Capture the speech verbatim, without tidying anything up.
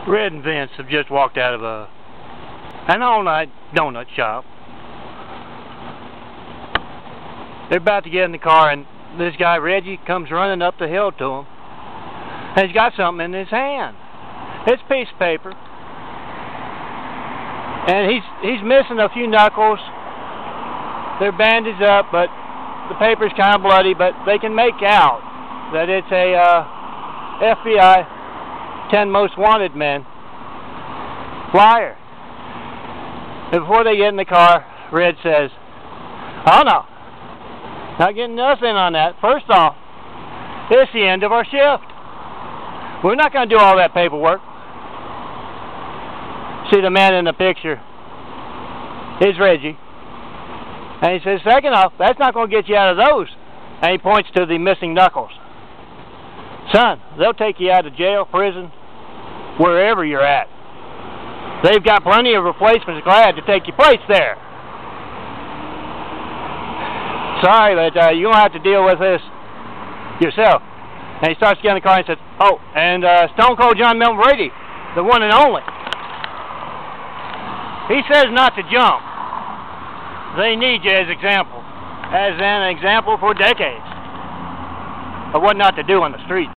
Red and Vince have just walked out of a an all-night donut shop. They're about to get in the car, and this guy Reggie comes running up the hill to him, and he's got something in his hand. It's a piece of paper, and he's he's missing a few knuckles. They're bandaged up, but the paper's kind of bloody. But they can make out that it's a uh, F B I ten Most Wanted Men flyer. And before they get in the car, Red says, "Oh no, not getting nothing on that. First off, it's the end of our shift. We're not going to do all that paperwork." See, the man in the picture is Reggie. And he says, second off, that's not going to get you out of those. And he points to the missing knuckles. Son, they'll take you out of jail, prison, wherever you're at. They've got plenty of replacements glad to take your place there. Sorry, but uh, you're going to have to deal with this yourself. And he starts to get in the car and says, oh, and uh, Stone Cold John Milton Brady, the one and only. He says not to jump. They need you as example, as an example for decades of what not to do on the street.